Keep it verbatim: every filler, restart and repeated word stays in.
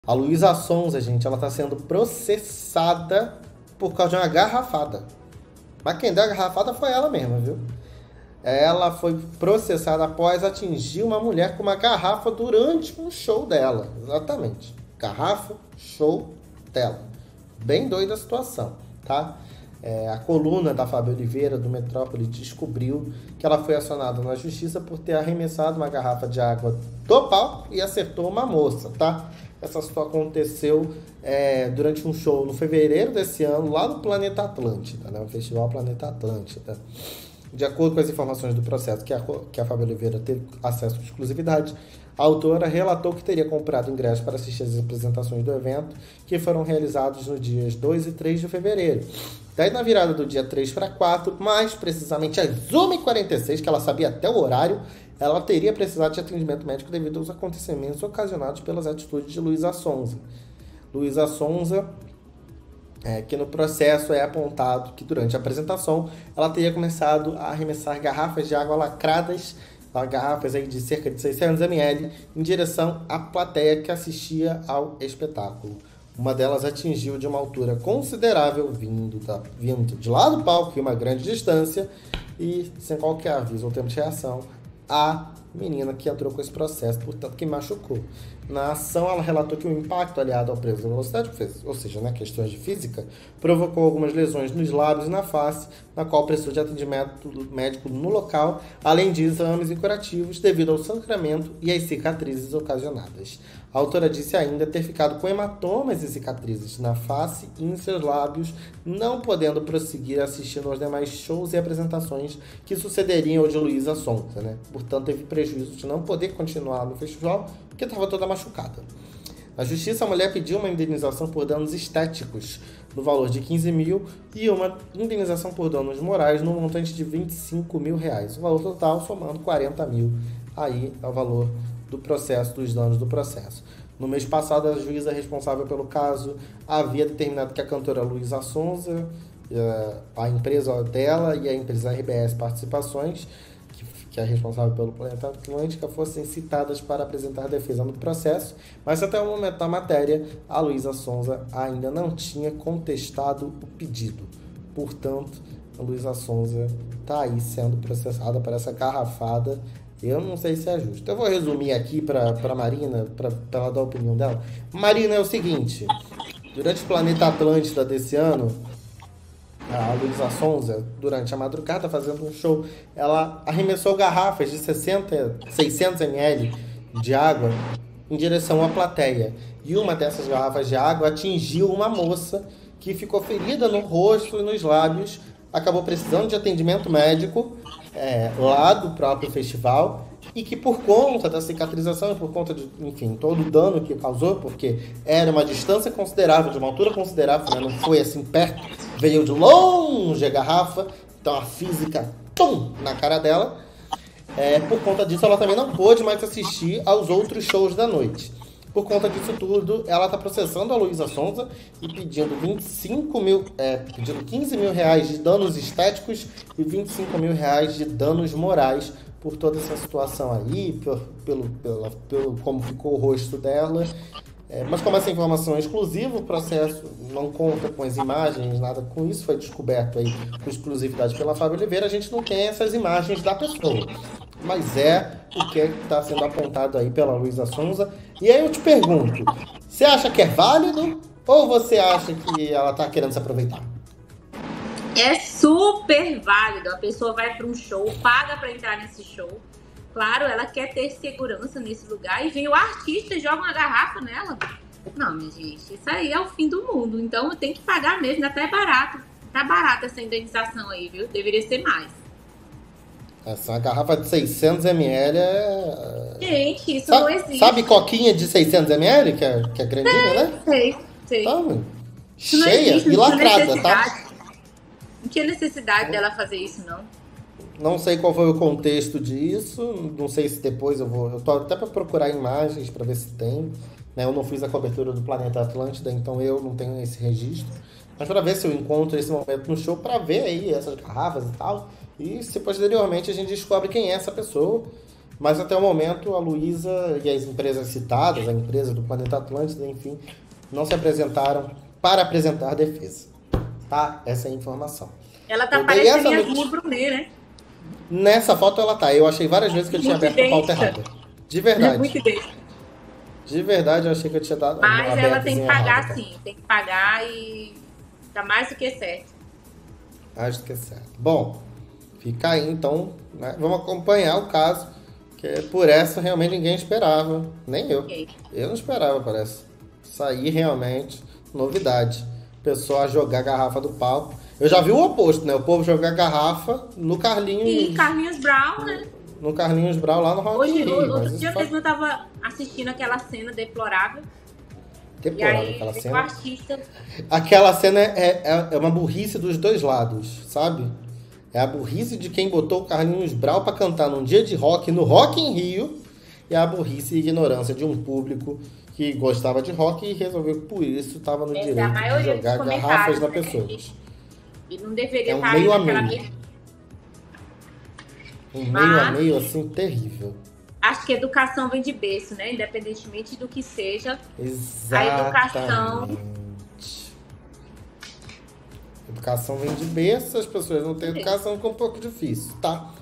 A Luísa Sonza, gente, ela tá sendo processada por causa de uma garrafada. Mas quem deu a garrafada foi ela mesma, viu? Ela foi processada após atingir uma mulher com uma garrafa durante um show dela. Exatamente. Garrafa, show dela. Bem doida a situação, tá? É, a coluna da Fábio Oliveira, do Metrópole, descobriu que ela foi acionada na justiça por ter arremessado uma garrafa de água do palco e acertou uma moça, tá? Essa situação aconteceu é, durante um show no fevereiro desse ano, lá no Planeta Atlântida, né? O Festival Planeta Atlântida. De acordo com as informações do processo que a, que a Fábio Oliveira teve acesso à exclusividade, a autora relatou que teria comprado ingressos para assistir às apresentações do evento, que foram realizados nos dias dois e três de fevereiro. Daí, na virada do dia três para quatro, mais precisamente às uma e quarenta e seis, que ela sabia até o horário, ela teria precisado de atendimento médico devido aos acontecimentos ocasionados pelas atitudes de Luísa Sonza. Luísa Sonza, é, que no processo é apontado que durante a apresentação ela teria começado a arremessar garrafas de água lacradas, garrafas aí de cerca de seiscentos mililitros, em direção à plateia que assistia ao espetáculo. Uma delas atingiu de uma altura considerável, vindo, da, vindo de lá do palco, em uma grande distância, e sem qualquer aviso ou tempo de reação, a menina que entrou com esse processo, portanto, que machucou. Na ação, ela relatou que o impacto aliado ao preço da velocidade, ou seja, né, questões de física, provocou algumas lesões nos lábios e na face, na qual precisou de atendimento médico no local, além de exames e curativos devido ao sangramento e às cicatrizes ocasionadas. A autora disse ainda ter ficado com hematomas e cicatrizes na face e em seus lábios, não podendo prosseguir assistindo aos demais shows e apresentações que sucederiam ao de Luísa Sonza, né? Portanto, teve prejuízo de não poder continuar no festival, porque estava toda machucada. Na justiça, a mulher pediu uma indenização por danos estéticos no valor de quinze mil e uma indenização por danos morais no montante de vinte e cinco mil reais. O valor total somando quarenta mil aí ao valor do processo, dos danos do processo. No mês passado, a juíza responsável pelo caso havia determinado que a cantora Luísa Sonza, a empresa dela e a empresa R B S Participações, que é responsável pelo Planeta Atlântica, fossem citadas para apresentar defesa no processo, mas até o momento da matéria, a Luísa Sonza ainda não tinha contestado o pedido. Portanto, a Luísa Sonza está aí sendo processada por essa garrafada. Eu não sei se é justo. Eu vou resumir aqui para a Marina, para ela dar a opinião dela. Marina, é o seguinte, durante o Planeta Atlântida desse ano, a Luísa Sonza, durante a madrugada, fazendo um show, ela arremessou garrafas de sessenta, seiscentos mililitros de água em direção à plateia. E uma dessas garrafas de água atingiu uma moça que ficou ferida no rosto e nos lábios, acabou precisando de atendimento médico é, lá do próprio festival, e que por conta da cicatrização, por conta de, enfim, todo o dano que causou, porque era uma distância considerável, de uma altura considerável, né? Não foi assim perto, veio de longe a garrafa, então a física, pum, na cara dela. É, por conta disso, ela também não pôde mais assistir aos outros shows da noite. Por conta disso tudo, ela está processando a Luísa Sonza e pedindo vinte e cinco mil, é, pedindo quinze mil reais de danos estéticos e vinte e cinco mil reais de danos morais por toda essa situação aí, pelo, pelo, pelo, pelo como ficou o rosto dela. É, mas como essa informação é exclusiva, o processo não conta com as imagens, nada com isso, foi descoberto aí com exclusividade pela Fábio Oliveira, a gente não tem essas imagens da pessoa. Mas é o que está sendo apontado aí pela Luísa Sonza. E aí eu te pergunto, você acha que é válido ou você acha que ela está querendo se aproveitar? É super válido. A pessoa vai para um show, paga para entrar nesse show. Claro, ela quer ter segurança nesse lugar e vem o artista e joga uma garrafa nela. Não, minha gente, isso aí é o fim do mundo. Então tem que pagar mesmo, até é barato. Tá barato essa indenização aí, viu? Deveria ser mais. Essa garrafa de seiscentos mililitros é... Gente, isso sabe, não existe. Sabe coquinha de seiscentos mililitros, que é, que é grandinha, sei, né? Sei, sei. Então, isso cheia existe, e lacrada, tá? Não tinha necessidade dela fazer isso, não. Não sei qual foi o contexto disso, não sei se depois eu vou... Eu tô até para procurar imagens para ver se tem, né? Eu não fiz a cobertura do Planeta Atlântida, então eu não tenho esse registro. Mas para ver se eu encontro esse momento no show, para ver aí essas garrafas e tal. E se posteriormente a gente descobre quem é essa pessoa, Mas até o momento a Luísa e as empresas citadas, a empresa do Planeta Atlântida, enfim, não se apresentaram para apresentar defesa. Tá? Essa é a informação. Ela tá Eu dei parecendo essa Yasmin notícia- Brunet, né? Nessa foto ela tá. Eu achei várias vezes que eu tinha Muito aberto a pauta idêntica. errada. De É verdade. muito idêntica. De verdade, eu achei que eu tinha dado Mas ela abertozinha tem que pagar errada, tá? sim. Tem que pagar e tá mais do que certo. Acho que é certo. Bom, fica aí então, né? Vamos acompanhar o caso, que por essa realmente ninguém esperava, nem eu. Ok. Eu não esperava, parece. Sair realmente, novidade. Pessoa a jogar garrafa do palco. Eu já vi o oposto, né? O povo jogar garrafa no Carlinhos, E Carlinhos Brown, né? no Carlinhos Brau lá no Rock Hoje, in Rio. outro Mas isso dia faz mesmo eu tava assistindo aquela cena deplorável. E temporada, aí, aquela o cena. artista. Aquela cena é, é, é uma burrice dos dois lados, sabe? É a burrice de quem botou o Carlinhos Brau pra cantar num dia de rock no Rock in Rio, e a burrice e ignorância de um público que gostava de rock e resolveu que por isso estava no Essa é a direito de maioria dos jogar comentários, garrafas na né? pessoa. E não deveria É um estar meio a naquela meio. mesma. Um meio a Mas- meio assim terrível. Acho que educação vem de berço, né? Independentemente do que seja. Exatamente. Educação vem de berço, as pessoas não têm educação, fica um pouco difícil, tá?